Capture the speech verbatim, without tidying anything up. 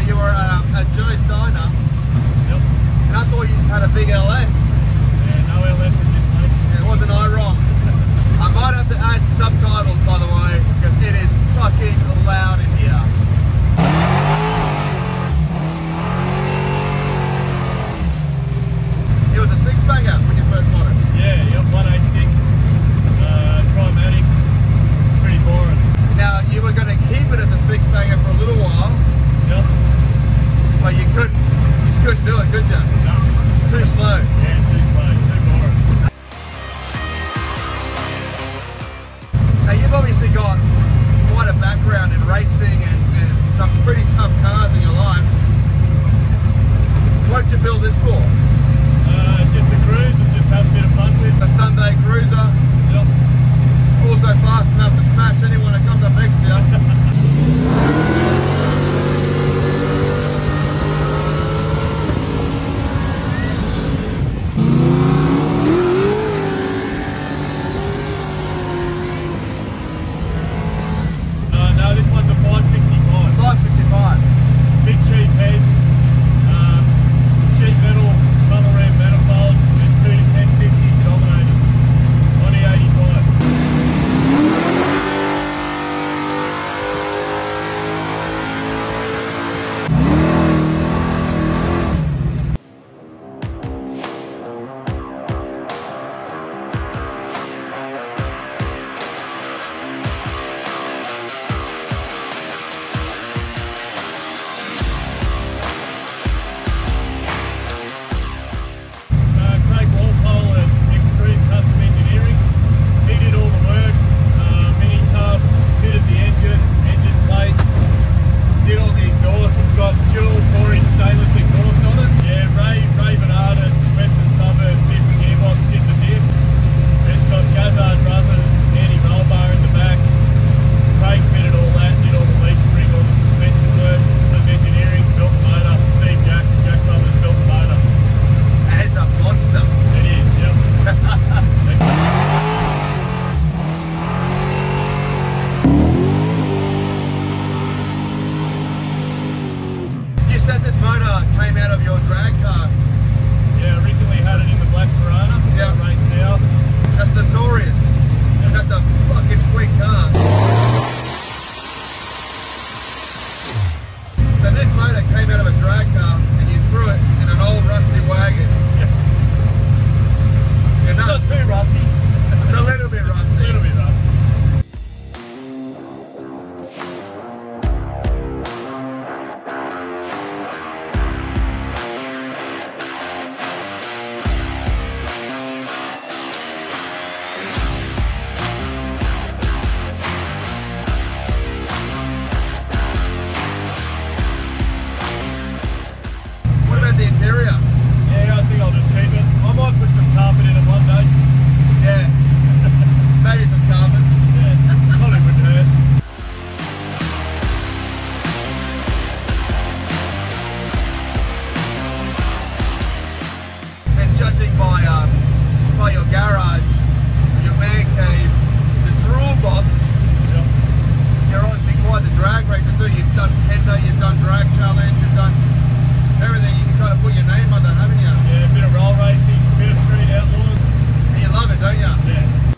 you were um, at Joe's Diner. Yep. And I thought you had a big L S. Yeah, no L S in this place. Yeah, wasn't I wrong? I might have to add subtitles, by the way, because it is fucking loud in here. It was a six-banger when you first bought it. Yeah, yep, one eighty-six. Uh, Trimatic. Pretty boring. Now, you were going to keep it as a six-banger for a little while. Yep. But you couldn't, you just couldn't do it, could you? No. Too slow. Yeah, too slow, too boring. Now, you've obviously got quite a background in racing and, and some pretty tough cars in your life. What did you build this for? Uh, just a cruise and just have a bit of fun with. A Sunday cruiser. Yep. Also fast enough to smash anyone that comes up next to you. The interior. Yeah, I think I'll just keep it. I might put some carpet in it one day. Yeah. Maybe some carpets. Yeah, probably wouldn't hurt. And judging by um by your garage, your man cave, the drool box, yep. You're obviously quite the drag racer too. You've done Penta, you've done drag challenge, you've done everything. You can kind of put your name under, haven't you? Yeah, a bit of roll racing, a bit of street outlaws. And you love it, don't you? Yeah.